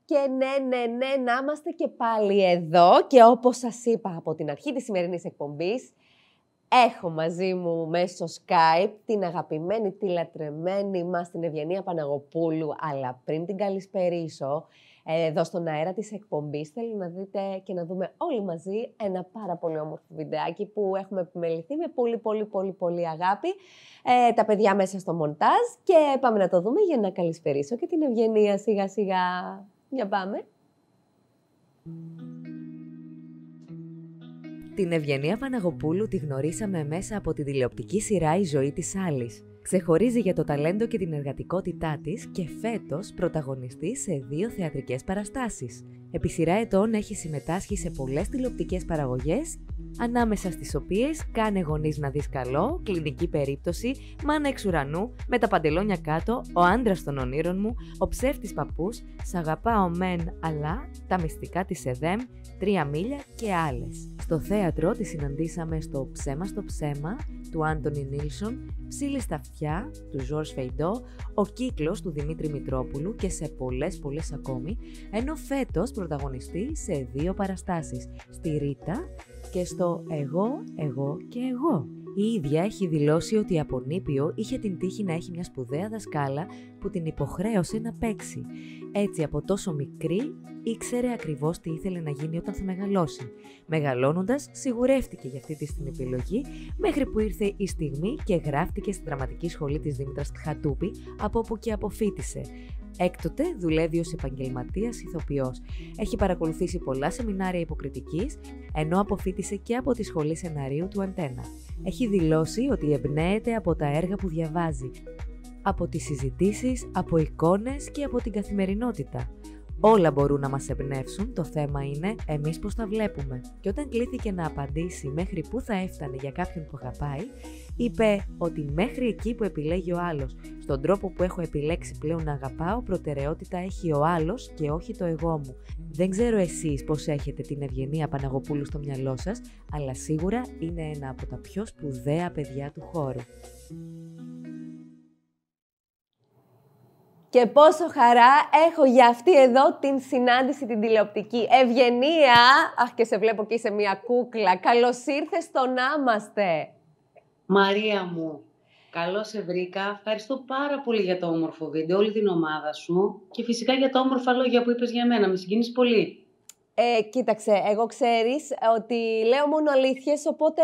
Και ναι, να είμαστε και πάλι εδώ. Και όπως σας είπα από την αρχή της σημερινής εκπομπής, έχω μαζί μου μέσω Skype την αγαπημένη, τη λατρεμένη μας, την Ευγενία Παναγοπούλου. Αλλά πριν την καλησπερίσω, εδώ στον αέρα της εκπομπής, θέλω να δείτε και να δούμε όλοι μαζί ένα πάρα πολύ όμορφο βιντεάκι που έχουμε επιμεληθεί με πολύ αγάπη. Τα παιδιά μέσα στο μοντάζ και πάμε να το δούμε για να καλησπερίσω και την Ευγενία σιγά σιγά. Για πάμε. Την Ευγενία Παναγοπούλου τη γνωρίσαμε μέσα από τη τηλεοπτική σειρά «Η ζωή της άλλης». Ξεχωρίζει για το ταλέντο και την εργατικότητά της και φέτος πρωταγωνιστεί σε 2 θεατρικές παραστάσεις. Επί σειρά ετών έχει συμμετάσχει σε πολλές τηλεοπτικές παραγωγές, ανάμεσα στις οποίες «Κάνε γονείς να δεις καλό», «Κλινική περίπτωση», «Μάνα εξ ουρανού», «Με τα παντελόνια κάτω», «Ο άντρας των ονείρων μου», «Ο ψεύτης παππούς», «Σ' αγαπάω μεν αλλά», «Τα μυστικά της ΕΔΕΜ», «3 μίλια» και άλλες. Στο θέατρο τη συναντήσαμε στο «Ψέμα στο ψέμα» του Άντονι Νίλσον, «Ψήλοι στα αυτιά» του Ζορζ Φεϊντό, «Ο κύκλος» του Δημήτρη Μητρόπουλου και σε πολλές ακόμη, ενώ φέτος πρωταγωνιστεί σε 2 παραστάσεις, στη Ρίτα και στο «Εγώ και εγώ». Η ίδια έχει δηλώσει ότι από νήπιο είχε την τύχη να έχει μια σπουδαία δασκάλα που την υποχρέωσε να παίξει. Έτσι από τόσο μικρή ήξερε ακριβώς τι ήθελε να γίνει όταν θα μεγαλώσει. Μεγαλώνοντας σιγουρεύτηκε για αυτή την επιλογή μέχρι που ήρθε η στιγμή και γράφτηκε στη δραματική σχολή της Δήμητρας Χατούπη, από όπου και αποφοίτησε. Έκτοτε δουλεύει ως επαγγελματίας ηθοποιός. Έχει παρακολουθήσει πολλά σεμινάρια υποκριτικής, ενώ αποφοίτησε και από τη Σχολή Σεναρίου του Αντένα. Έχει δηλώσει ότι εμπνέεται από τα έργα που διαβάζει, από τις συζητήσεις, από εικόνες και από την καθημερινότητα. Όλα μπορούν να μας εμπνεύσουν, το θέμα είναι εμείς πώς τα βλέπουμε. Και όταν κλήθηκε να απαντήσει μέχρι πού θα έφτανε για κάποιον που αγαπάει, είπε ότι μέχρι εκεί που επιλέγει ο άλλος, στον τρόπο που έχω επιλέξει πλέον να αγαπάω, προτεραιότητα έχει ο άλλος και όχι το εγώ μου. Δεν ξέρω εσείς πώς έχετε την Ευγενία Παναγοπούλου στο μυαλό σας, αλλά σίγουρα είναι ένα από τα πιο σπουδαία παιδιά του χώρου. Και πόσο χαρά έχω για αυτή εδώ την συνάντηση την τηλεοπτική. Ευγενία, αχ και σε βλέπω και είσαι μια κούκλα, καλώς ήρθες στο «Να είμαστε». Μαρία μου, καλώς σε βρήκα. Ευχαριστώ πάρα πολύ για το όμορφο βίντεο, όλη την ομάδα σου και φυσικά για τα όμορφα λόγια που είπες για μένα. Με συγκίνησε πολύ. Κοίταξε, εγώ ξέρεις ότι λέω μόνο αλήθειες, οπότε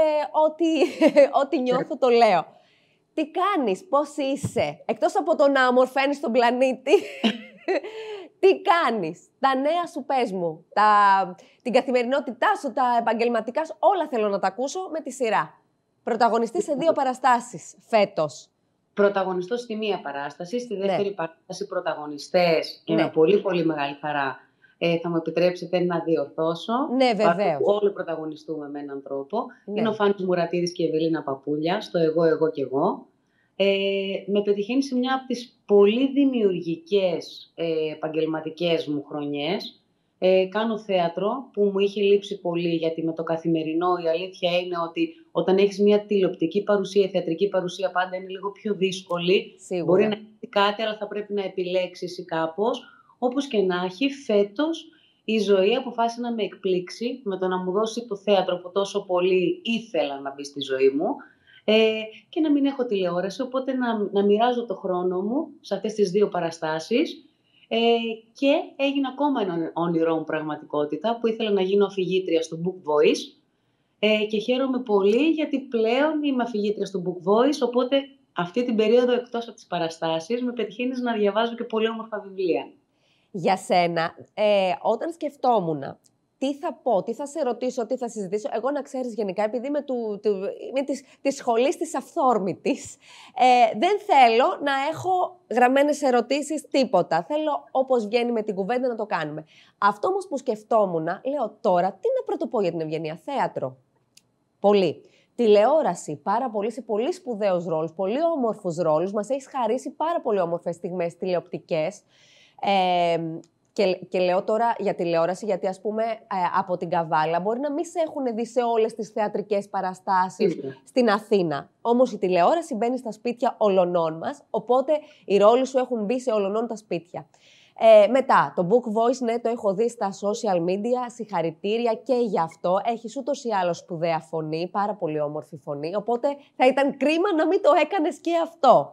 ό,τι νιώθω το λέω. Τι κάνεις, πώς είσαι, εκτός από το να ομορφαίνεις τον πλανήτη, τι κάνεις, τα νέα σου πες μου, την καθημερινότητά σου, τα επαγγελματικά σου, όλα θέλω να τα ακούσω με τη σειρά. Πρωταγωνιστής σε 2 παραστάσεις φέτος. Πρωταγωνιστώ στη μία παράσταση, στη δεύτερη παράσταση πρωταγωνιστές και με πολύ μεγάλη χαρά θα μου επιτρέψετε να διορθώσω. Ναι, βεβαίως. Όλοι πρωταγωνιστούμε με έναν τρόπο. Ναι. Είναι ο Φάνης Μουρατίδης και η Ευελίνα Παπούλια στο «Εγώ και εγώ». Με πετυχαίνει σε μια από τις πολύ δημιουργικές επαγγελματικές μου χρονιές. Κάνω θέατρο που μου είχε λείψει πολύ, γιατί με το καθημερινό η αλήθεια είναι ότι όταν έχεις μια τηλεοπτική παρουσία, θεατρική παρουσία πάντα είναι λίγο πιο δύσκολη. Σίγουρα. Μπορεί να έχει κάτι, αλλά θα πρέπει να επιλέξεις ή κάπως. Όπως και να έχει, φέτος η ζωή αποφάσισε να με εκπλήξει με το να μου δώσει το θέατρο που τόσο πολύ ήθελα να μπει στη ζωή μου και να μην έχω τηλεόραση, οπότε να μοιράζω το χρόνο μου σε αυτές τις 2 παραστάσεις και έγινε ακόμα ένα όνειρό μου πραγματικότητα που ήθελα να γίνω αφηγήτρια στο Book Voice και χαίρομαι πολύ γιατί πλέον είμαι αφηγήτρια στο Book Voice, οπότε αυτή την περίοδο εκτός από τις παραστάσεις με πετυχαίνεις να διαβάζω και πολύ όμορφα βιβλία. Για σένα, όταν σκεφτόμουν τι θα πω, τι θα σε ρωτήσω, τι θα συζητήσω, εγώ να ξέρεις γενικά, επειδή είμαι της σχολής της αυθόρμητης, δεν θέλω να έχω γραμμένες ερωτήσεις, τίποτα. Θέλω όπως βγαίνει με την κουβέντα να το κάνουμε. Αυτό όμως που σκεφτόμουν, λέω τώρα, τι να πρωτοπώ για την Ευγενία, θέατρο. Πολύ. Τηλεόραση, πάρα πολύ, σε πολύ σπουδαίους ρόλους, πολύ όμορφους ρόλους. Μας έχεις χαρίσει πάρα πολύ όμορφες στιγμές τηλεοπτικές. Και λέω τώρα για τηλεόραση, γιατί ας πούμε από την Καβάλα μπορεί να μην σε έχουν δει σε όλες τις θεατρικές παραστάσεις στην Αθήνα. Όμως η τηλεόραση μπαίνει στα σπίτια ολονών μας, οπότε οι ρόλοι σου έχουν μπει σε ολονών τα σπίτια. Μετά, το Book Voice, ναι, το έχω δει στα social media, συγχαρητήρια και γι' αυτό. Έχεις ούτως ή άλλως σπουδαία φωνή, πάρα πολύ όμορφη φωνή, οπότε θα ήταν κρίμα να μην το έκανες και αυτό.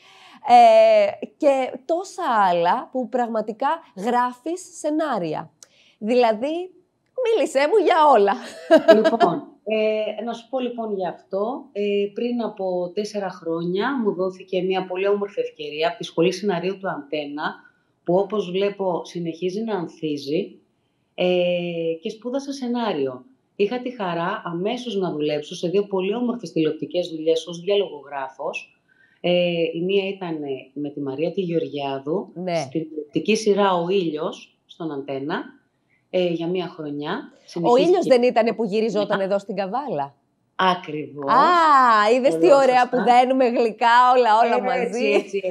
Και τόσα άλλα που πραγματικά γράφεις σενάρια. Δηλαδή, μίλησέ μου για όλα. Λοιπόν, να σου πω λοιπόν γι' αυτό. Πριν από 4 χρόνια μου δόθηκε μια πολύ όμορφη ευκαιρία από τη Σχολή Σεναρίου του Αντένα, που όπως βλέπω συνεχίζει να ανθίζει, και σπούδασα σενάριο. Είχα τη χαρά αμέσως να δουλέψω σε 2 πολύ όμορφες τηλεοπτικές δουλειές ως διαλογογράφος. Η μία ήταν με τη Μαρία τη Γεωργιάδου, Ναι. στην τηλεοπτική σειρά «Ο Ήλιος» στον Αντένα, για 1 χρονιά. Ο ήλιος δεν ήτανε που γυριζόταν εδώ στην Καβάλα? Ακριβώς. Είδες τι ωραία που δένουμε γλυκά όλα μαζί.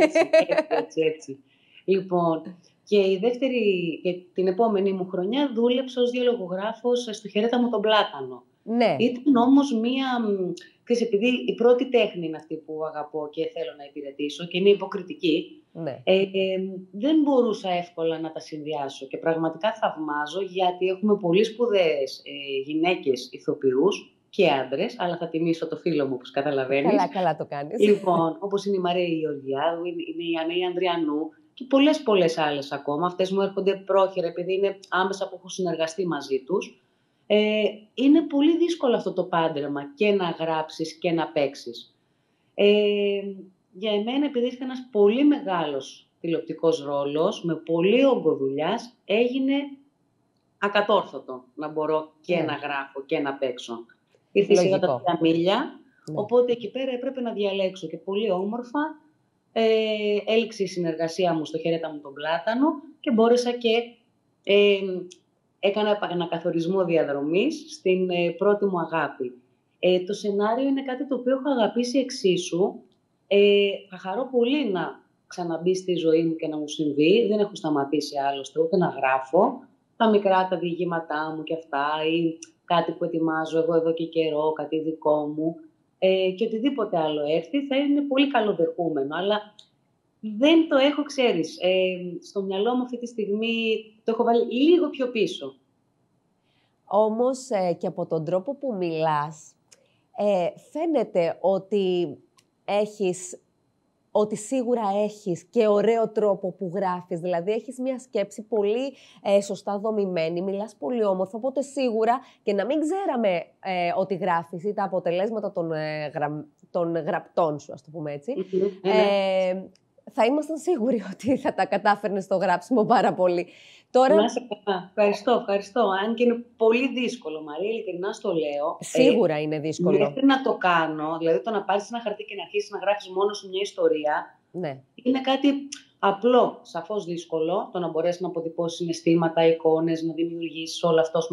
Έτσι. Λοιπόν, και την επόμενη μου χρονιά δούλεψα ως διαλογογράφος στο «Χαιρέτα μου τον Πλάτανο». Ναι. Ήταν όμως επειδή η πρώτη τέχνη είναι αυτή που αγαπώ και θέλω να υπηρετήσω και είναι υποκριτική, ναι. Δεν μπορούσα εύκολα να τα συνδυάσω και πραγματικά θαυμάζω, γιατί έχουμε πολύ σπουδαίες γυναίκες ηθοποιούς και άντρες, αλλά θα τιμήσω το φίλο μου, όπως καταλαβαίνεις. Καλά το κάνεις. Λοιπόν, όπως είναι η Μαρία Γεωργιάδου, είναι η Ανέη Ανδριανού και πολλές άλλες ακόμα. Αυτές μου έρχονται πρόχειρα, επειδή είναι άμεσα που έχω συνεργαστεί μαζί τους. Είναι πολύ δύσκολο αυτό το πάντρεμα, και να γράψεις και να παίξεις. Για εμένα, επειδή ήρθε ένας πολύ μεγάλος τηλεοπτικός ρόλος, με πολύ όγκο δουλειάς, έγινε ακατόρθωτο να μπορώ και να γράφω και να παίξω. Ήρθε σιγά τα 3 μίλια, οπότε εκεί πέρα έπρεπε να διαλέξω και πολύ όμορφα. Έληξε η συνεργασία μου στο «Χαιρέτα μου τον Πλάτανο» και μπόρεσα και έκανα επανακαθορισμό διαδρομής στην πρώτη μου αγάπη. Το σενάριο είναι κάτι το οποίο έχω αγαπήσει εξίσου. Θα χαρώ πολύ να ξαναμπεί στη ζωή μου και να μου συμβεί. Δεν έχω σταματήσει άλλωστε ούτε να γράφω. Τα μικρά τα διηγήματά μου και αυτά, ή κάτι που ετοιμάζω εγώ εδώ και καιρό, κάτι δικό μου. Και οτιδήποτε άλλο έρθει θα είναι πολύ καλοδεχούμενο. Αλλά δεν το έχω, ξέρεις, στο μυαλό μου αυτή τη στιγμή το έχω βάλει λίγο πιο πίσω. Όμως και από τον τρόπο που μιλάς, φαίνεται ότι σίγουρα έχεις και ωραίο τρόπο που γράφεις. Δηλαδή, έχεις μια σκέψη πολύ σωστά δομημένη, μιλάς πολύ όμορφα, οπότε σίγουρα και να μην ξέραμε ότι γράφεις ή τα αποτελέσματα των γραπτών σου, ας το πούμε έτσι, θα ήμασταν σίγουροι ότι θα τα κατάφερνες στο γράψιμο πάρα πολύ. Τώρα... Ευχαριστώ. Αν και είναι πολύ δύσκολο, Μαρία, ειλικρινά στο λέω. Σίγουρα είναι δύσκολο. Μέχρι να το κάνω, δηλαδή το να πάρεις ένα χαρτί και να αρχίσεις να γράφεις μόνο σου μια ιστορία, ναι. Είναι κάτι απλό, σαφώς δύσκολο, το να μπορέσεις να αποτυπώσεις συναισθήματα, εικόνες, να δημιουργήσεις όλο αυτό,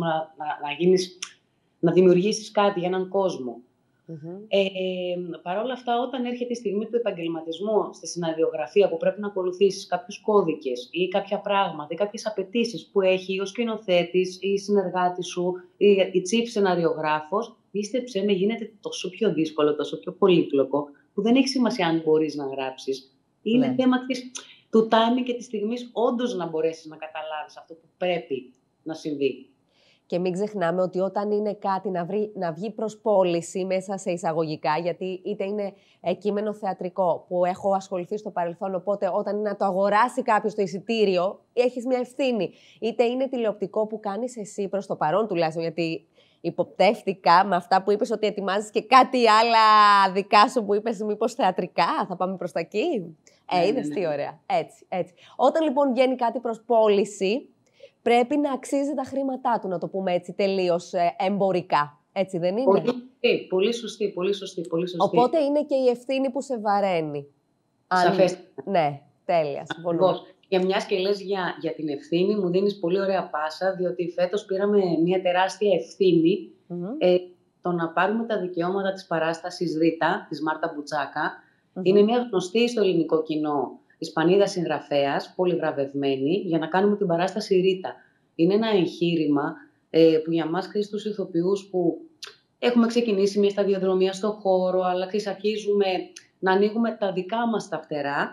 να δημιουργήσεις κάτι για έναν κόσμο. Παρ' όλα αυτά, όταν έρχεται η στιγμή του επαγγελματισμού στη σεναριογραφία, που πρέπει να ακολουθήσεις κάποιους κώδικες ή κάποια πράγματα ή κάποιες απαιτήσεις που έχει ο σκηνοθέτης ή η συνεργάτη σου ή η chief σεναριογράφος, πίστεψέ με, γίνεται τόσο πιο δύσκολο, τόσο πιο πολύπλοκο, που δεν έχει σημασία αν μπορείς να γράψεις. Είναι θέμα του timing και της στιγμής όντως να μπορέσεις να καταλάβεις αυτό που πρέπει να συμβεί. Και μην ξεχνάμε ότι όταν είναι κάτι να βγει προς πώληση μέσα σε εισαγωγικά, γιατί είτε είναι κείμενο θεατρικό που έχω ασχοληθεί στο παρελθόν, οπότε όταν είναι να το αγοράσει κάποιος το εισιτήριο, έχεις μια ευθύνη. Είτε είναι τηλεοπτικό που κάνεις εσύ προς το παρόν τουλάχιστον, γιατί υποπτεύτηκα με αυτά που είπες ότι ετοιμάζεις και κάτι άλλα δικά σου που είπες μήπως θεατρικά, θα πάμε προς τα εκεί. Είδες τι ωραία. Έτσι. Όταν λοιπόν βγαίνει κάτι προς πώληση, πρέπει να αξίζει τα χρήματά του, να το πούμε έτσι τελείως εμπορικά. Έτσι δεν είναι? Πολύ σωστή. Οπότε είναι και η ευθύνη που σε βαραίνει. Σαφέστατα. Ναι, τέλεια. Συμφωνώ. Και μιας και λες για την ευθύνη, μου δίνεις πολύ ωραία πάσα, διότι φέτος πήραμε μια τεράστια ευθύνη το να πάρουμε τα δικαιώματα της παράστασης Ρίτα, της Μάρτα Μπουτσάκα. Είναι μια γνωστή στο ελληνικό κοινό Ισπανίδα συγγραφέας, πολύ βραβευμένη, για να κάνουμε την παράσταση Ρίτα. Είναι ένα εγχείρημα που για μας, τους ηθοποιούς που έχουμε ξεκινήσει μια σταδιοδρομία στον χώρο, αλλά αρχίζουμε να ανοίγουμε τα δικά μας τα φτερά,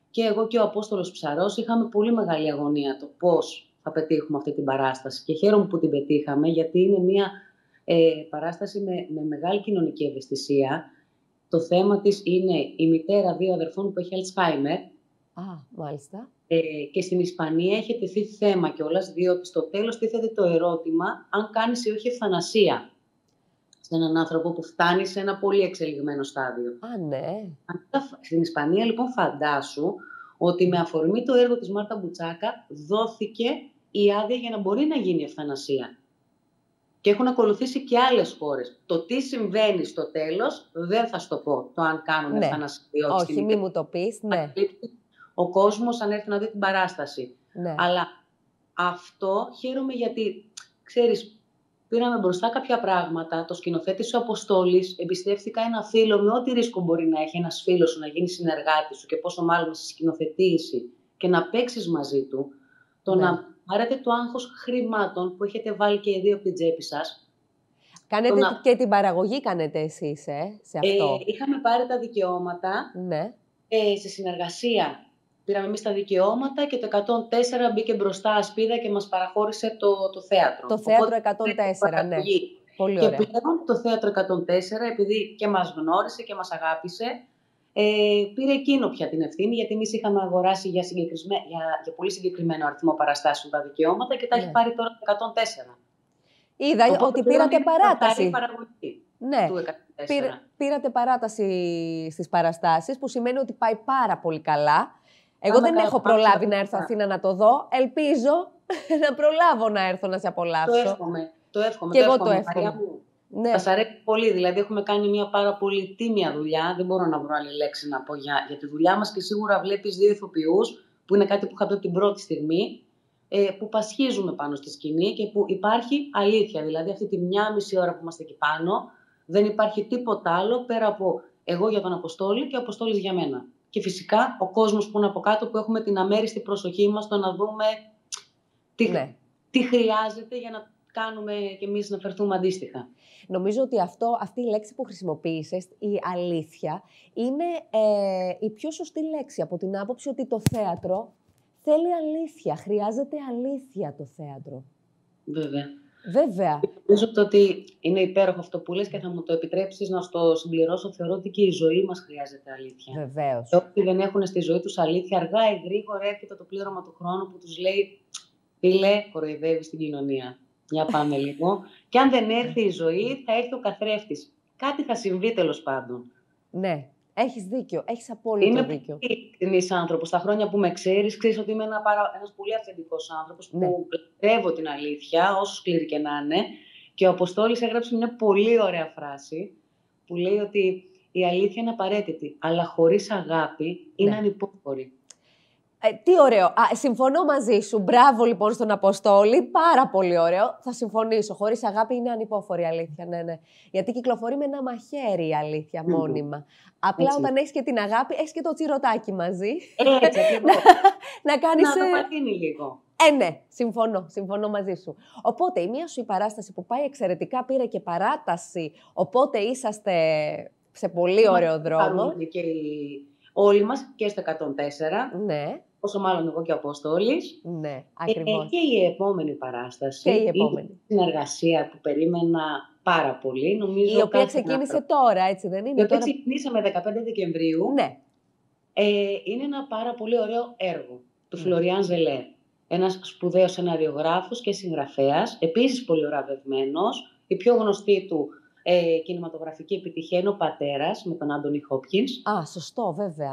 και εγώ και ο Απόστολος Ψαρός είχαμε πολύ μεγάλη αγωνία το πώς θα πετύχουμε αυτή την παράσταση. Και χαίρομαι που την πετύχαμε, γιατί είναι μια παράσταση με μεγάλη κοινωνική ευαισθησία. Το θέμα της είναι η μητέρα 2 αδερφών που έχει Αλτσχάιμερ. Μάλιστα. Και στην Ισπανία έχει τεθεί θέμα κιόλας, διότι στο τέλος τίθεται το ερώτημα αν κάνεις ή όχι ευθανασία σε έναν άνθρωπο που φτάνει σε ένα πολύ εξελιγμένο στάδιο. Ναι. Στην Ισπανία, λοιπόν, φαντάσου ότι με αφορμή το έργο της Μάρτα Μπουτσάκα δόθηκε η άδεια για να μπορεί να γίνει ευθανασία. Και έχουν ακολουθήσει και άλλες χώρες. Το τι συμβαίνει στο τέλος δεν θα σου το πω, το αν κάνουν ευθανασία ή όχι. Όχι, μη μου το πεις, ναι. Ο κόσμος αν έρθει να δει την παράσταση. Ναι. Αλλά αυτό χαίρομαι γιατί, ξέρεις, πήραμε μπροστά κάποια πράγματα. Το σκηνοθέτης ο Αποστόλης, εμπιστεύτηκα ένα φίλο με ό,τι ρίσκο μπορεί να έχει ένας φίλος σου να γίνει συνεργάτης σου και πόσο μάλλον στη σκηνοθετήσει και να παίξεις μαζί του, το να πάρετε το άγχος χρημάτων που έχετε βάλει και οι δύο από την τσέπη σας. Κάνετε και την παραγωγή κάνετε εσείς, σε αυτό. Είχαμε πάρει τα δικαιώματα σε συνεργασία. Πήραμε εμείς τα δικαιώματα και το 104 μπήκε μπροστά ασπίδα και μας παραχώρησε το θέατρο. Το θέατρο 104, ναι. Πολύ ωραία. Και πλέον το θέατρο 104, επειδή και μας γνώρισε και μας αγάπησε, πήρε εκείνο πια την ευθύνη, γιατί εμείς είχαμε αγοράσει για πολύ συγκεκριμένο αριθμό παραστάσεων τα δικαιώματα και τα έχει πάρει τώρα το 104. Είδα ότι πήρατε παράταση. Ναι, πήρατε παράταση στις παραστάσεις, που σημαίνει ότι πάει πάρα πολύ καλά. Εγώ δεν έχω προλάβει να έρθω Αθήνα να το δω. Ελπίζω να προλάβω να έρθω να σε απολαύσω. Το εύχομαι. Και εγώ το εύχομαι. Ναι. Θα σας αρέσει πολύ. Δηλαδή, έχουμε κάνει μια πάρα πολύ τίμια δουλειά. Δεν μπορώ να βρω άλλη λέξη να πω για τη δουλειά μας. Και σίγουρα βλέπεις 2 ηθοποιούς, που είναι κάτι που είχα πει από την πρώτη στιγμή, που πασχίζουμε πάνω στη σκηνή και που υπάρχει αλήθεια. Δηλαδή, αυτή τη 1,5 ώρα που είμαστε εκεί πάνω, δεν υπάρχει τίποτα άλλο πέρα από εγώ για τον Αποστόλη και ο Αποστόλης για μένα. Και φυσικά ο κόσμος που είναι από κάτω, που έχουμε την αμέριστη προσοχή μας στο να δούμε τι χρειάζεται για να κάνουμε κι εμείς να φερθούμε αντίστοιχα. Νομίζω ότι αυτή η λέξη που χρησιμοποίησες, η αλήθεια, είναι η πιο σωστή λέξη, από την άποψη ότι το θέατρο θέλει αλήθεια. Χρειάζεται αλήθεια το θέατρο. Βέβαια. Νομίζω ότι είναι υπέροχο αυτό που λες και θα μου το επιτρέψεις να στο συμπληρώσω. Θεωρώ ότι και η ζωή μας χρειάζεται αλήθεια. Βεβαίως. Και όποιοι δεν έχουν στη ζωή τους αλήθεια, αργά ή γρήγορα έρχεται το πλήρωμα του χρόνου που τους λέει «Φίλε, κοροϊδεύεις την κοινωνία. Για πάμε λίγο». Και αν δεν έρθει η ζωή, θα έρθει ο καθρέφτης. Κάτι θα συμβεί τέλος πάντων. Ναι. Έχεις δίκιο. Έχεις απόλυτο δίκιο. Είμαι πολύ ειλικρινής άνθρωπος. Τα χρόνια που με ξέρεις ότι είμαι ένας πολύ αυθεντικός άνθρωπος που πιστεύω την αλήθεια, όσο σκληρή και να είναι. Και ο Αποστόλης έγραψε μια πολύ ωραία φράση που λέει ότι η αλήθεια είναι απαραίτητη, αλλά χωρίς αγάπη είναι ανυπόφορη. Τι ωραίο. Συμφωνώ μαζί σου. Μπράβο λοιπόν στον Αποστόλη. Πάρα πολύ ωραίο. Θα συμφωνήσω. Χωρίς αγάπη είναι ανυπόφορη, αλήθεια. Ναι. Γιατί κυκλοφορεί με ένα μαχαίρι η αλήθεια μόνιμα. Απλά όταν έχεις και την αγάπη, έχεις και το τσιρωτάκι μαζί. Έτσι, να κάνεις... Να το πατίνει λίγο. Ναι. Συμφωνώ μαζί σου. Οπότε η μία σου η παράσταση που πάει εξαιρετικά πήρε και παράταση. Οπότε είσαστε σε πολύ ωραίο δρόμο. Και όλοι μας και στο 104. Ναι. Όσο μάλλον εγώ και ο Απόστολης. Ναι, ακριβώς. Και η επόμενη παράσταση. Και η επόμενη. Είναι συνεργασία που περίμενα πάρα πολύ. Νομίζω η οποία ξεκίνησε τώρα, έτσι δεν είναι? Η οποία ξεκινήσαμε 15 Δεκεμβρίου. Ναι. Είναι ένα πάρα πολύ ωραίο έργο του Φλωριάν Ζελέρ. Ένας σπουδαίος σεναριογράφος και συγγραφέας, επίσης πολύ βραβευμένος. Η πιο γνωστή του κινηματογραφική επιτυχία είναι ο Πατέρας με τον Άντονι Χόπκινς. Σωστό, βέβαια.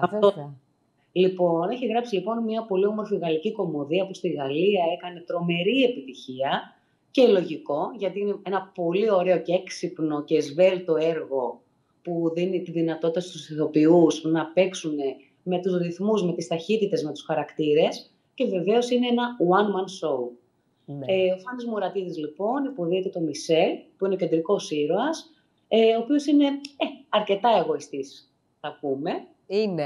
Λοιπόν, έχει γράψει μια πολύ όμορφη γαλλική κομμωδία που στη Γαλλία έκανε τρομερή επιτυχία και λογικό, γιατί είναι ένα πολύ ωραίο και έξυπνο και εσβέλτο έργο που δίνει τη δυνατότητα στους ηθοποιούς να παίξουν με τους ρυθμούς, με τις ταχύτητες, με τους χαρακτήρες και βεβαίως είναι ένα one-man show. Ναι. Ο Φάνης Μουρατίδης λοιπόν υποδίεται τον Μισελ, που είναι ο κεντρικός ήρωας, ο οποίος είναι αρκετά εγωιστής, θα πούμε. Είναι.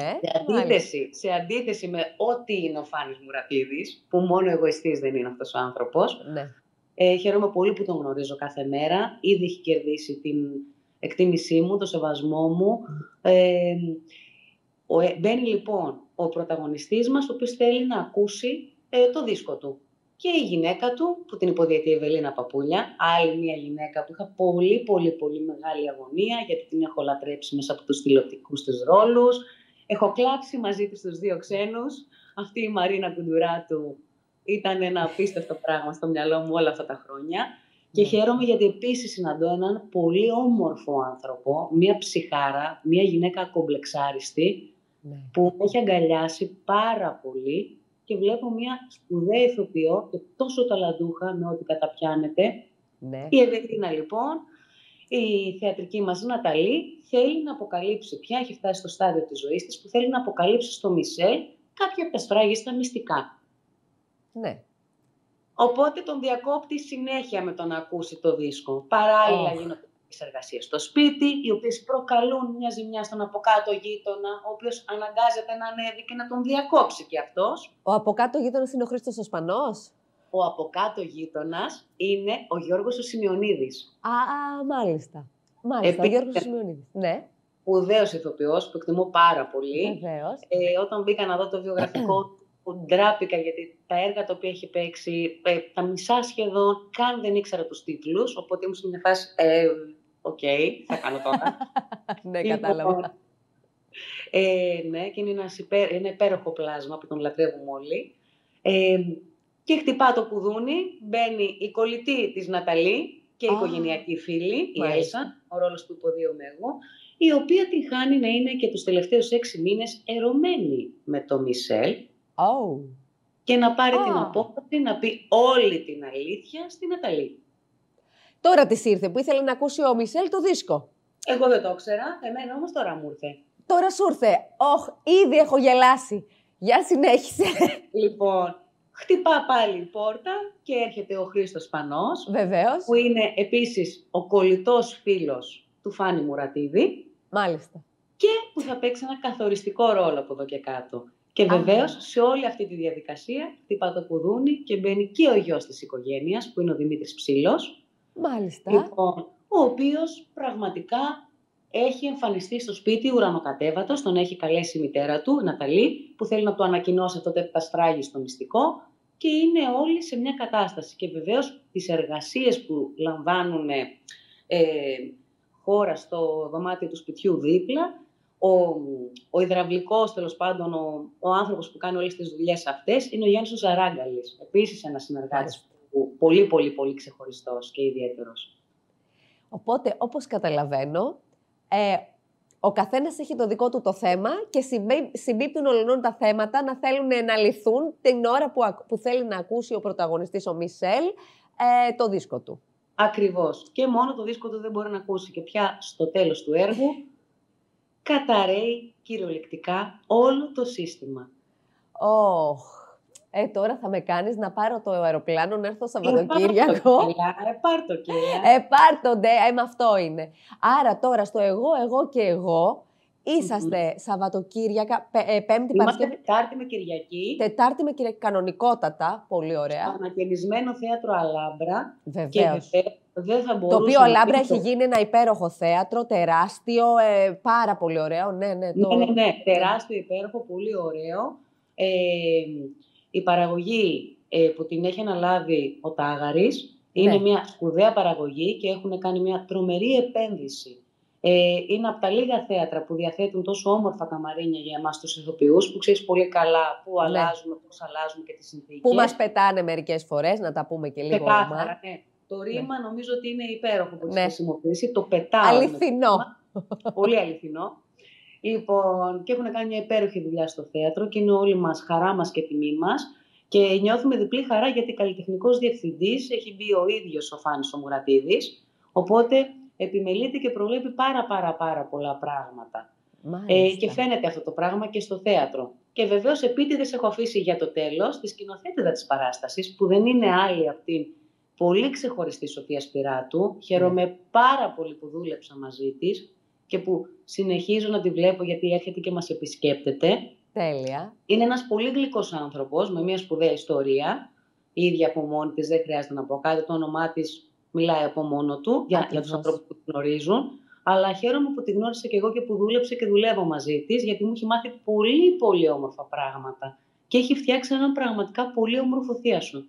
Σε αντίθεση με ό,τι είναι ο Φάνης Μουρατίδης, που μόνο εγωιστής δεν είναι αυτός ο άνθρωπος. Ναι. Χαίρομαι πολύ που τον γνωρίζω κάθε μέρα. Ήδη έχει κερδίσει την εκτίμησή μου, το σεβασμό μου. Μπαίνει λοιπόν ο πρωταγωνιστής μας, ο οποίος θέλει να ακούσει το δίσκο του. Και η γυναίκα του, που την υποδιετεί Ευελίνα Παπούλια, άλλη μια γυναίκα που είχα πολύ μεγάλη αγωνία, γιατί την έχω λατρέψει μέσα από τους τηλεοπτικούς της ρόλους. Έχω κλάψει μαζί της τους δύο ξένους. Αυτή η Μαρίνα Κουντουράτου ήταν ένα απίστευτο πράγμα στο μυαλό μου όλα αυτά τα χρόνια. Και χαίρομαι γιατί επίσης συναντώ έναν πολύ όμορφο άνθρωπο, μια ψυχάρα, μια γυναίκα κομπλεξάριστη, που με έχει αγκαλιάσει πάρα πολύ και βλέπω μια σπουδαία ηθοποιό και τόσο ταλαντούχα με ό,τι καταπιάνεται. Η Ευελίνα λοιπόν, η θεατρική μας Ναταλή, θέλει να αποκαλύψει, πια έχει φτάσει στο στάδιο της ζωής της, που θέλει να αποκαλύψει στο Μισελ κάποια από τα σφράγιστα μυστικά. Ναι. Οπότε τον διακόπτει συνέχεια με το να ακούσει το δίσκο. Παράλληλα γίνονται τις εργασίες στο σπίτι, οι οποίες προκαλούν μια ζημιά στον από κάτω γείτονα, ο οποίος αναγκάζεται να ανέβει και να τον διακόψει κι αυτός. Ο από κάτω γείτονας είναι ο Χρήστος ο Σπανός. Ο από κάτω γείτονας είναι ο Γιώργος ο Σημειονίδης. Μάλιστα. Μάλιστα, ο Γιώργος ο Σημειονίδης. Ναι. Σπουδαίος ηθοποιός που εκτιμώ πάρα πολύ. Βεβαίως. Όταν μπήκα να δω το βιογραφικό που ντράπηκα, γιατί τα έργα τα οποία έχει παίξει, τα μισά σχεδόν, καν δεν ήξερα τους τίτλους, οπότε ήμουν σε μια φάση, θα κάνω τώρα. Ναι, κατάλαβα. Ναι, και είναι ένα υπέροχο πλάσμα που τον λατρεύουμε όλοι. Και χτυπά το κουδούνι, μπαίνει η κολλητή της Ναταλή και η οικογενειακή φίλη, η Έλσα, ο ρόλος που υποδίωμαι εγώ, η οποία την χάνει να είναι και τους τελευταίους 6 μήνες ερωμένη με το Μισελ. Και να πάρει την απόφαση να πει όλη την αλήθεια στην Ναταλή. Τώρα της ήρθε που ήθελε να ακούσει ο Μισελ το δίσκο. Εγώ δεν το ήξερα, εμένα όμως τώρα μου ήρθε. Τώρα σου ήρθε. Ήδη έχω γελάσει. Για συνέχισε. Λοιπόν, χτυπά πάλι η πόρτα και έρχεται ο Χρήστος Σπανός. Βεβαίως. Που είναι επίσης ο κολλητός φίλος του Φάνη Μουρατίδη. Μάλιστα. Και που θα παίξει ένα καθοριστικό ρόλο από εδώ και κάτω. Και βεβαίως σε όλη αυτή τη διαδικασία χτυπά το κουδούνι και μπαίνει και ο γιος της οικογένειας, που είναι ο Δημήτρης Ψήλος. Μάλιστα. Λοιπόν, ο οποίος πραγματικά έχει εμφανιστεί στο σπίτι ουρανοκατέβατος, τον έχει καλέσει η μητέρα του, η Ναταλή, που θέλει να του ανακοινώσει αυτό το επτασφράγιστο μυστικό, και είναι όλοι σε μια κατάσταση. Και βεβαίως τις εργασίες που λαμβάνουν χώρα στο δωμάτιο του σπιτιού δίπλα, ο υδραυλικός, τέλος πάντων, ο άνθρωπος που κάνει όλες τις δουλειές αυτές, είναι ο Γιάννης ο Ζαράγκαλης. Επίσης ένας συνεργάτης πολύ ξεχωριστός και ιδιαίτερος. Οπότε, όπως καταλαβαίνω, ο καθένας έχει το δικό του το θέμα και συμπίπτουν ολονών τα θέματα να θέλουν να λυθούν την ώρα που θέλει να ακούσει ο πρωταγωνιστής, ο Μισελ, το δίσκο του. Ακριβώς. Και μόνο το δίσκο του δεν μπορεί να ακούσει. Και πια στο τέλος του έργου καταραίει κυριολεκτικά όλο το σύστημα. Τώρα θα με κάνεις να πάρω το αεροπλάνο να έρθω Σαββατοκύριακο. Πάρ' το και. Πάρ' το ντε, αυτό είναι. Άρα τώρα στο εγώ και εγώ είσαστε Σαββατοκύριακα, Πέμπτη, Παρασκευή. Τετάρτη με Κυριακή. Τετάρτη με Κυριακή, κανονικότατα, πολύ ωραία. Στο ανακαινισμένο θέατρο Αλάμπρα. Βεβαίως. Και δεν θα το οποίο Αλάμπρα έχει γίνει ένα υπέροχο θέατρο, τεράστιο, πάρα πολύ ωραίο. Ναι, τεράστιο, υπέροχο, πολύ ωραίο. Η παραγωγή που την έχει αναλάβει ο Τάγαρης είναι μια σπουδαία παραγωγή και έχουν κάνει μια τρομερή επένδυση. Είναι από τα λίγα θέατρα που διαθέτουν τόσο όμορφα καμαρίνια για εμάς τους ηθοποιούς, που ξέρεις πολύ καλά πού αλλάζουμε, πώς αλλάζουμε και τις συνθήκες. Που μας πετάνε μερικές φορές, να τα πούμε και λίγο. Το ρήμα νομίζω ότι είναι υπέροχο που έχει χρησιμοποιήσει. Το πετάω. Αληθινό. Πολύ αληθινό. Λοιπόν, και έχουν κάνει μια υπέροχη δουλειά στο θέατρο και είναι όλοι μας χαρά μας και τιμή μας. Και νιώθουμε διπλή χαρά γιατί καλλιτεχνικός διευθυντής έχει μπει ο ίδιος ο Φάνης ο Μουρατίδης. Οπότε επιμελείται και προβλέπει πάρα πολλά πράγματα. Και φαίνεται αυτό το πράγμα και στο θέατρο. Και βεβαίως επίτηδες έχω αφήσει για το τέλος τη σκηνοθέτηδα της παράστασης, που δεν είναι άλλη από την πολύ ξεχωριστή Σοφία Σπυράτου. Χαίρομαι πάρα πολύ που δούλεψα μαζί της και που συνεχίζω να τη βλέπω γιατί έρχεται και μας επισκέπτεται. Τέλεια. Είναι ένας πολύ γλυκός άνθρωπος με μια σπουδαία ιστορία. Η ίδια από μόνη της, δεν χρειάζεται να πω κάτι. Το όνομά της μιλάει από μόνο του για τους ανθρώπους που γνωρίζουν. Αλλά χαίρομαι που τη γνώρισα και εγώ και που δούλεψε και δουλεύω μαζί της, γιατί μου έχει μάθει πολύ πολύ όμορφα πράγματα. Και έχει φτιάξει έναν πραγματικά πολύ όμορφο θείασο.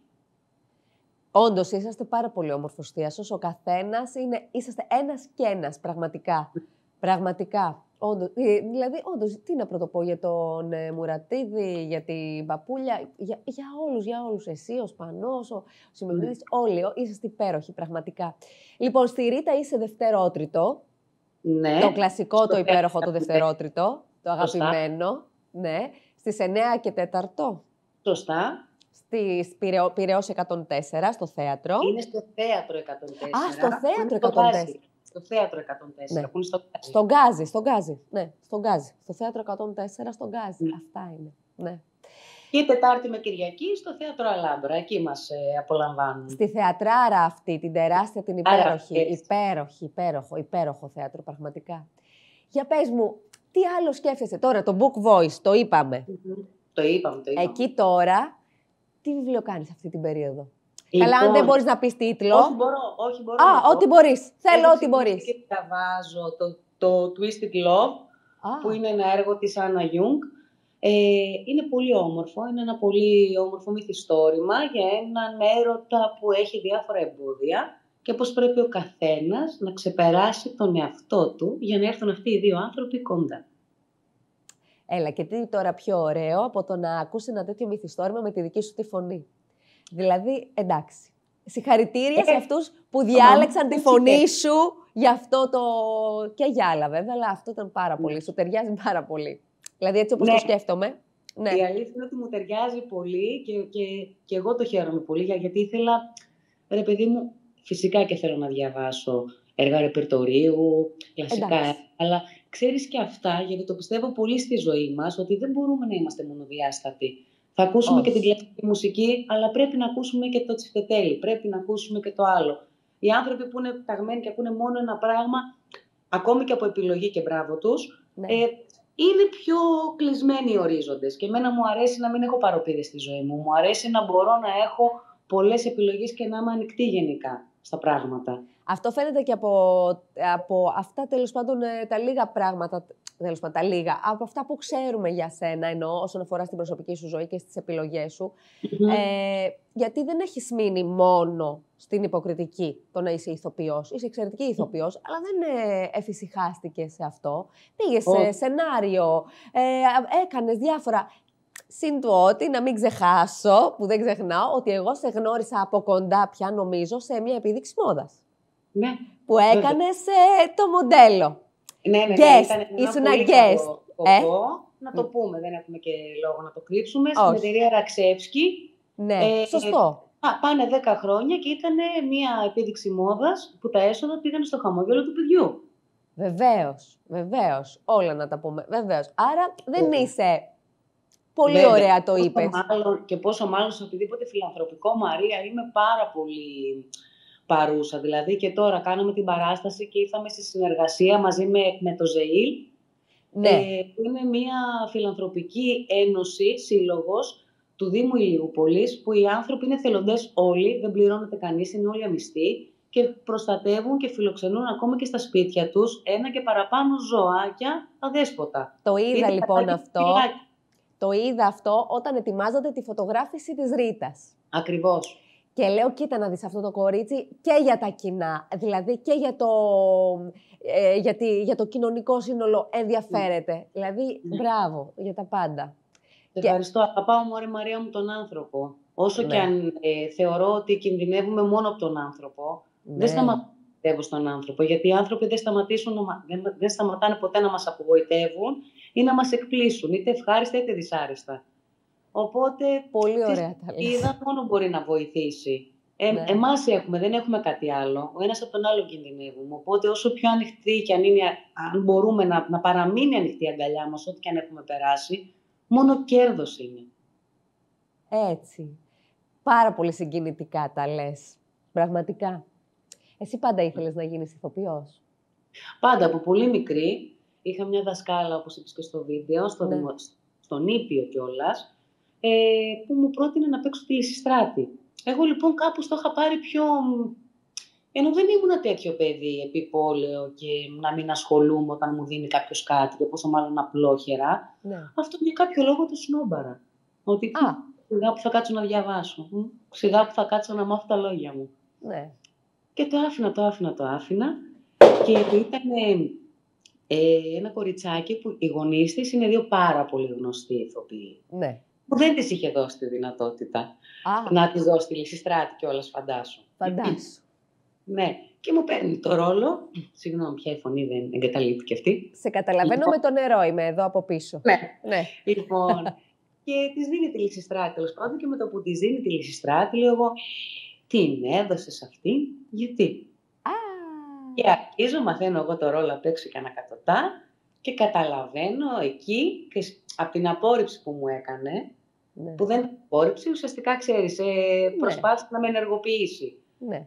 Όντως, είσαστε πάρα πολύ όμορφος θείασος. Ο καθένας είσαστε ένας και ένας, πραγματικά. Πραγματικά. Όντως, δηλαδή, όντως, τι να πρωτοπώ για τον Μουρατίδη, για την Παπούλια, για όλους. Εσύ, ο Σπανός, ο Σημειονίδης, όλοι, είσαστε υπέροχοι, πραγματικά. Λοιπόν, στη Ρίτα είσαι δευτερότριτο. Ναι. Το κλασικό, το υπέροχο, το δευτερότριτο, το αγαπημένο. Ναι. Στις 9 και 4. Σωστά. Στη Πειραιώς 104, στο θέατρο. Είναι στο θέατρο 104. Α, στο θέατρο 104. Στο θέατρο 104, ναι. που είναι στο Γκάζι. Στον Γκάζι, ναι, στον Γκάζι. Στο θέατρο 104, στον Γκάζι. Ναι. Αυτά είναι, ναι. Και Τετάρτη με Κυριακή στο θέατρο Αλάμπρα, εκεί μας απολαμβάνουν. Στη θεατράρα αυτή, την τεράστια, την υπέροχη, υπέροχο θέατρο, πραγματικά. Για πες μου, τι άλλο σκέφτεσαι τώρα, το Book Voice, το είπαμε. Το είπαμε. Εκεί τώρα, τι βιβλίο κάνεις αυτή την περίοδο? Λοιπόν, καλά, αν δεν μπορείς να πεις τίτλο. Όχι μπορώ. Ό,τι μπορείς. Θέλω ό,τι μπορείς. Και διαβάζω το Twisted Love, που είναι ένα έργο της Άννα Γιούγκ. Είναι πολύ όμορφο. Είναι ένα πολύ όμορφο μυθιστόρημα για έναν έρωτα που έχει διάφορα εμπόδια και πώς πρέπει ο καθένας να ξεπεράσει τον εαυτό του για να έρθουν αυτοί οι δύο άνθρωποι κοντά. Έλα, και τι τώρα πιο ωραίο από το να ακούσει ένα τέτοιο μυθιστόρημα με τη δική σου τη φωνή. Δηλαδή, εντάξει. Συγχαρητήρια σε αυτούς που διάλεξαν τη φωνή σου για αυτό το... και για άλλα βέβαια, αλλά αυτό ήταν πάρα πολύ. Σου ταιριάζει πάρα πολύ. Δηλαδή, έτσι όπως το σκέφτομαι. Ναι. Η αλήθεια είναι ότι μου ταιριάζει πολύ και εγώ το χαίρομαι πολύ, γιατί ήθελα, ρε παιδί μου, φυσικά και θέλω να διαβάσω έργα ρεπερτορίου, κλασικά, αλλά ξέρεις και αυτά, γιατί το πιστεύω πολύ στη ζωή μας, ότι δεν μπορούμε να είμαστε μονοδιάστατοι. Θα ακούσουμε και την κλασική μουσική, αλλά πρέπει να ακούσουμε και το τσιφτετέλι, πρέπει να ακούσουμε και το άλλο. Οι άνθρωποι που είναι ταγμένοι και ακούνε μόνο ένα πράγμα, ακόμη και από επιλογή και μπράβο τους, είναι πιο κλεισμένοι οι ορίζοντες. Και εμένα μου αρέσει να μην έχω παροπίδες στη ζωή μου. Μου αρέσει να μπορώ να έχω πολλές επιλογές και να είμαι ανοιχτή γενικά στα πράγματα. Αυτό φαίνεται και από αυτά, τέλος πάντων, τα λίγα πράγματα, από αυτά που ξέρουμε για σένα, εννοώ, όσον αφορά στην προσωπική σου ζωή και στις επιλογές σου. Γιατί δεν έχεις μείνει μόνο στην υποκριτική το να είσαι ηθοποιός. Είσαι εξαιρετική ηθοποιός, αλλά δεν εφησυχάστηκες σε αυτό. Πήγες σε σενάριο, έκανες διάφορα. Συν το ότι, να μην ξεχάσω, που δεν ξεχνάω, ότι εγώ σε γνώρισα από κοντά πια, νομίζω, σε μια επίδειξη μόδας. Ναι. Που έκανες το μοντέλο. Ναι. Ήσουν guest. Να το πούμε, δεν έχουμε και λόγο να το κρύψουμε. Στην εταιρεία Ραξεύσκη. Ναι, σωστό. Πάνε 10 χρόνια και ήταν μια επίδειξη μόδας που τα έσοδα πήγαν στο χαμόγελο του παιδιού. Βεβαίως. Όλα να τα πούμε. Βεβαίως. Άρα δεν είσαι... Πολύ ωραία το είπες. Και πόσο μάλλον σε οτιδήποτε φιλανθρωπικό, Μαρία, είμαι πάρα πολύ παρούσα. Δηλαδή και τώρα κάναμε την παράσταση και ήρθαμε στη συνεργασία μαζί με το ΖΕΙΛ, που είναι μια φιλανθρωπική ένωση, σύλλογος του Δήμου Ηλιούπολης, που οι άνθρωποι είναι θελοντές όλοι, δεν πληρώνεται κανείς, είναι όλοι αμυστοί και προστατεύουν και φιλοξενούν ακόμα και στα σπίτια τους ένα και παραπάνω ζωάκια αδέσποτα. Το είδα λοιπόν αυτό. Το είδα αυτό όταν ετοιμάζατε τη φωτογράφηση της Ρίτας. Ακριβώς. Και λέω, κοίτα να δεις αυτό το κορίτσι και για τα κοινά, δηλαδή και για το κοινωνικό σύνολο ενδιαφέρεται. Δηλαδή, μπράβο για τα πάντα. Ευχαριστώ. Αγαπάω, μωρέ Μαρία μου, τον άνθρωπο. Όσο και αν θεωρώ ότι κινδυνεύουμε μόνο από τον άνθρωπο, δεν σταματεύω στον άνθρωπο, γιατί οι άνθρωποι δεν σταματάνε ποτέ να μας απογοητεύουν ή να μας εκπλήσουν, είτε ευχάριστα είτε δυσάρεστα. Οπότε, πολύ ωραία τα λες. Είδα μόνο μπορεί να βοηθήσει. Εμάς δεν έχουμε κάτι άλλο. Ο ένας από τον άλλο κινδυνεύουμε. Οπότε, όσο πιο ανοιχτή και αν μπορούμε να παραμείνει ανοιχτή η αγκαλιά μας, ό,τι και αν έχουμε περάσει, μόνο κέρδος είναι. Έτσι. Πάρα πολύ συγκινητικά τα λες. Πραγματικά. Εσύ πάντα ήθελες να γίνεις ηθοποιός? Πάντα, από πολύ μικρή. Είχα μια δασκάλα, όπως είπες και στο βίντεο, στον Ήπιο κιόλας, που μου πρότεινε να παίξω τη Λυσιστράτη. Εγώ λοιπόν κάπως το είχα πάρει πιο Ενώ δεν ήμουν τέτοιο παιδί επιπόλαιο και να μην ασχολούμαι όταν μου δίνει κάποιος κάτι, και πόσο μάλλον απλόχερα. Ναι. Αυτό για κάποιο λόγο το σνόμπαρα. Ότι σιγά που θα κάτσω να διαβάσω, σιγά που θα κάτσω να μάθω τα λόγια μου. Ναι. Και το άφηνα. Και ήταν ένα κοριτσάκι που οι γονείς της είναι δύο πάρα πολύ γνωστοί ηθοποιοί. Ναι. Που δεν της είχε δώσει τη δυνατότητα να της δώσει τη Λυσιστράτη κιόλας, φαντάσου. Ναι. Και μου παίρνει το ρόλο. Συγγνώμη, πια η φωνή δεν εγκαταλείπει κι αυτή. Σε καταλαβαίνω, με το νερό είμαι εδώ από πίσω. Ναι. Λοιπόν, και της δίνει τη Λυσιστράτη, τέλος πάντων, και με το που της δίνει τη Λυσιστράτη, λέω εγώ, την έδωσες αυτή, γιατί? Και αρχίζω, μαθαίνω εγώ το ρόλο απ' έξω και ανακατοτά και καταλαβαίνω εκεί, και από την απόρριψη που μου έκανε, που δεν είναι απόρριψη, ουσιαστικά ξέρεις, προσπάθησε να με ενεργοποιήσει. Ναι.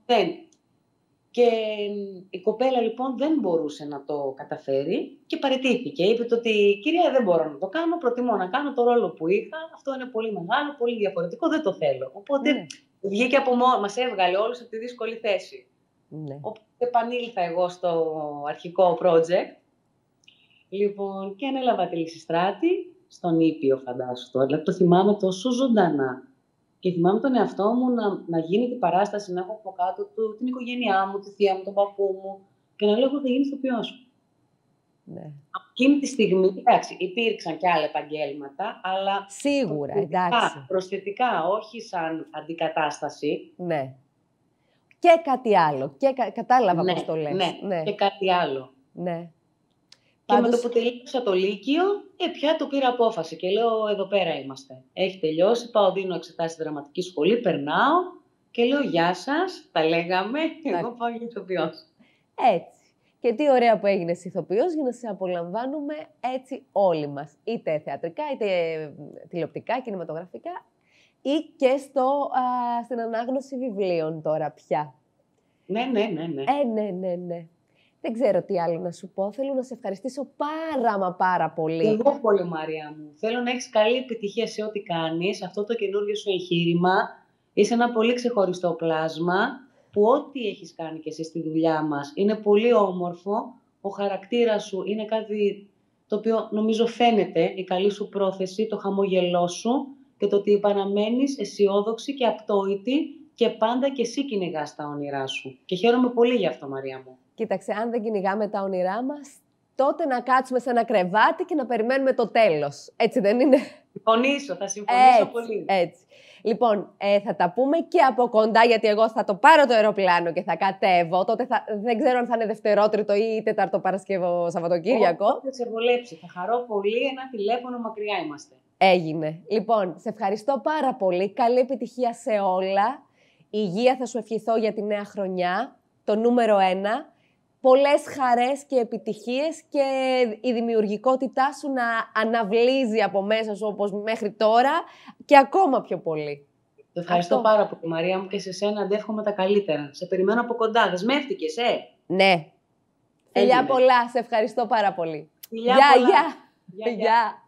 Και η κοπέλα λοιπόν δεν μπορούσε να το καταφέρει και παραιτήθηκε. Είπε ότι κυρία, δεν μπορώ να το κάνω, προτιμώ να κάνω το ρόλο που είχα, αυτό είναι πολύ μεγάλο, πολύ διαφορετικό, δεν το θέλω. Οπότε βγήκε από μόνο, μας έβγαλε όλους από τη δύσκολη θέση. Ναι. Οπότε επανήλθα εγώ στο αρχικό project, λοιπόν, και ανέλαβα τη Λυσιστράτη στον Ήπιο, φαντάσου τώρα. Δηλαδή το θυμάμαι τόσο ζωντανά. Και θυμάμαι τον εαυτό μου να γίνει την παράσταση, να έχω από κάτω του την οικογένειά μου, τη θεία μου, τον παππού μου, και να λέω εγώ θα γίνει ηθοποιός. Ναι. Από εκείνη τη στιγμή, εντάξει, υπήρξαν και άλλα επαγγέλματα, αλλά σίγουρα, εντάξει. Προσθετικά, όχι σαν αντικατάσταση. Ναι. Και κάτι άλλο. Και κατάλαβα πώς το λες. Ναι, και κάτι άλλο. Ναι. Και με το που τελείωσα το Λύκειο, πια το πήρα απόφαση και λέω, εδώ πέρα είμαστε. Έχει τελειώσει, πάω, δίνω εξετάσεις στη δραματική σχολή, περνάω και λέω, γεια σας, τα λέγαμε, εγώ πάω για ηθοποιός. Έτσι. Και τι ωραία που έγινες ηθοποιός για να σε απολαμβάνουμε έτσι όλοι μας. Είτε θεατρικά, είτε τηλεοπτικά, κινηματογραφικά, ή και στην ανάγνωση βιβλίων τώρα πια. Ναι. Ναι. Δεν ξέρω τι άλλο να σου πω. Θέλω να σε ευχαριστήσω πάρα πολύ. Εγώ πολύ, Μαρία μου. Θέλω να έχεις καλή επιτυχία σε ό,τι κάνεις. Αυτό το καινούργιο σου εγχείρημα. Είσαι ένα πολύ ξεχωριστό πλάσμα που ό,τι έχεις κάνει και εσύ στη δουλειά μας είναι πολύ όμορφο. Ο χαρακτήρας σου είναι κάτι το οποίο νομίζω φαίνεται, η καλή σου πρόθεση, το χαμόγελό σου και το ότι παραμένεις αισιόδοξη και απτόητη και πάντα και εσύ κυνηγάς τα όνειρά σου. Και χαίρομαι πολύ γι' αυτό, Μαρία μου. Κοίταξε, αν δεν κυνηγάμε τα όνειρά μας, τότε να κάτσουμε σε ένα κρεβάτι και να περιμένουμε το τέλος. Έτσι δεν είναι? Θα συμφωνήσω πολύ. Έτσι. Λοιπόν, θα τα πούμε και από κοντά, γιατί εγώ θα το πάρω το αεροπλάνο και θα κατέβω. Τότε δεν ξέρω αν θα είναι Δευτερότριτο ή Τέταρτο Παρασκευό Σαββατοκύριακο. Θα σε βολέψει. Θα χαρώ πολύ. Ένα τηλέφωνο, μακριά είμαστε. Έγινε. Λοιπόν, σε ευχαριστώ πάρα πολύ. Καλή επιτυχία σε όλα. Υγεία θα σου ευχηθώ για τη νέα χρονιά. Το νούμερο 1. Πολλές χαρές και επιτυχίες και η δημιουργικότητά σου να αναβλύζει από μέσα σου όπως μέχρι τώρα και ακόμα πιο πολύ. Ευχαριστώ πάρα πολύ, Μαρία μου, και σε σένα αντεύχομαι τα καλύτερα. Σε περιμένω από κοντά. Δεσμεύτηκες, Ναι. Φιλιά πολλά. Σε ευχαριστώ πάρα πολύ. Φιλιά πολλά. Γεια.